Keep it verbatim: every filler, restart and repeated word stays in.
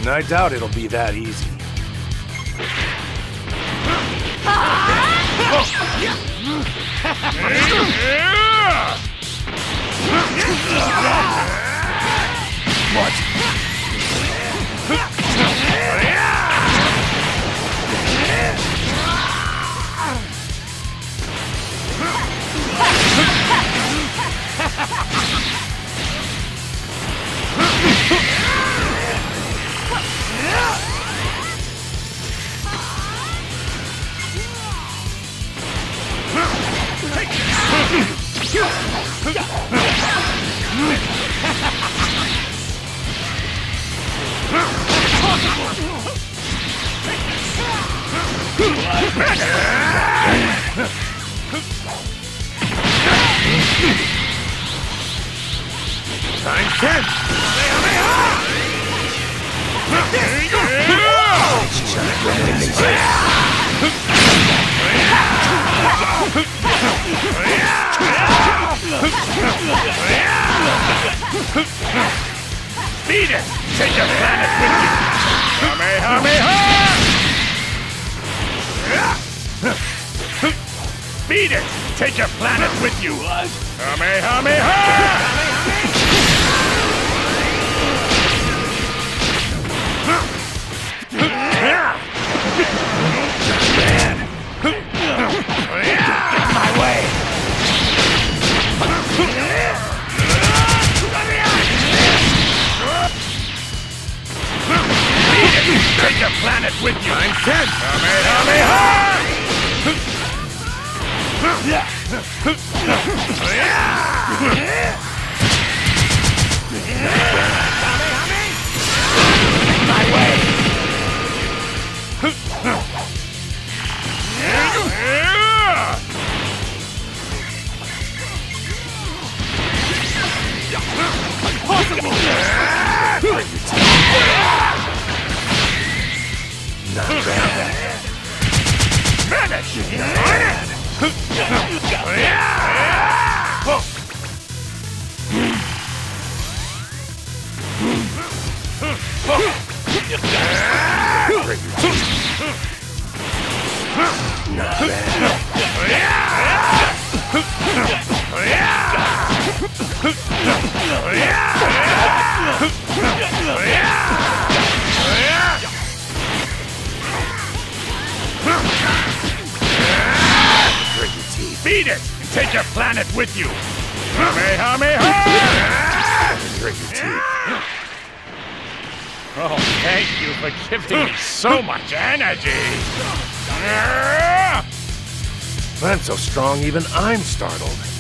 I doubt it'll be that easy. What? Time ten! Beat it! Take your planet with you! Kamehameha! Beat it! Take your planet with you! Kamehameha! Get my way! Take your planet with you! I'm ten! Kamehameha! My way! Impossible! Not bad. Vanish! Not bad. Beat it! And take your planet with you! Kamehameha! Grit your teeth. Oh, thank you for giving me so much energy! I'm so strong, even I'm startled.